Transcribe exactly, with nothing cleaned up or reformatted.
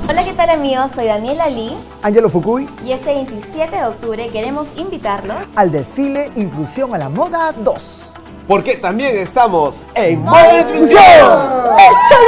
Hola, ¿qué tal amigos? Soy Daniela Lee, Angelo Fukui, y este veintisiete de octubre queremos invitarlos al desfile Inclusión a la Moda dos. Porque también estamos en Moda Moda Inclusión. Inclusión.